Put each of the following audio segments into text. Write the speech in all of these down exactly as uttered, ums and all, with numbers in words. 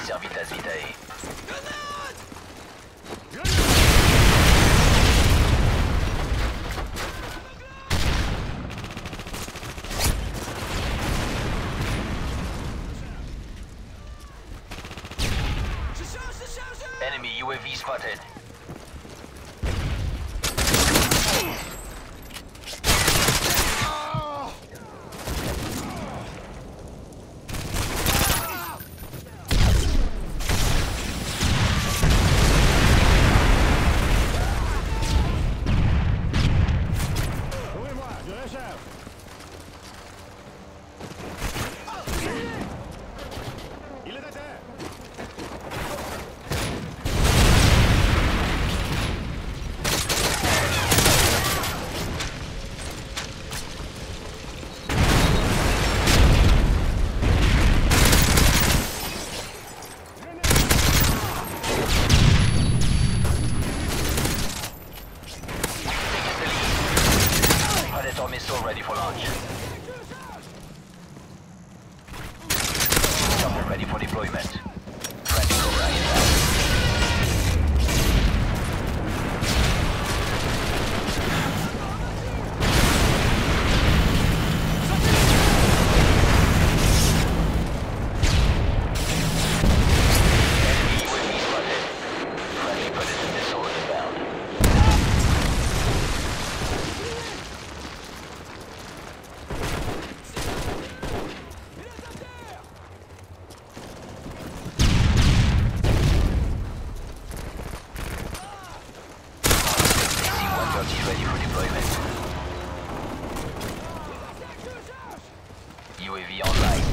Servitas Vitae. Enemy U A V spotted. Missile ready for launch. Chopper ready for deployment. Friendly Cobra inbound. Enemy U A V spotted. Friendly Predator missile inbound. Ready for deployment. U A V online.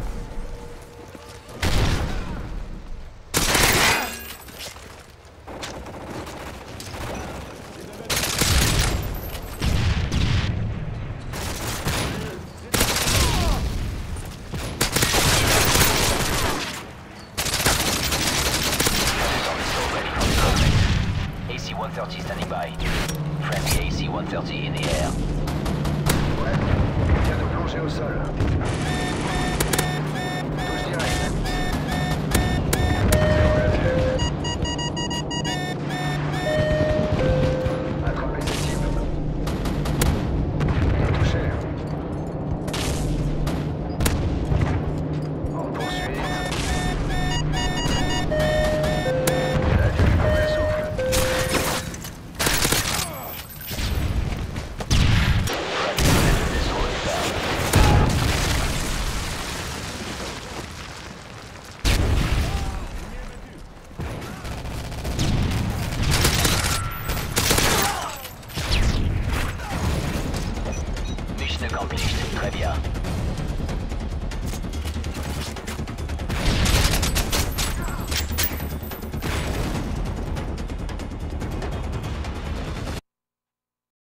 A C one thirty standing by. Friendly A C one thirty in the air. Ouais, il vient de plonger au sol. Touche direct. Attrapez ces cibles. Bien touché. En poursuite. La vue comme le souffle. Mission accomplished. Très bien.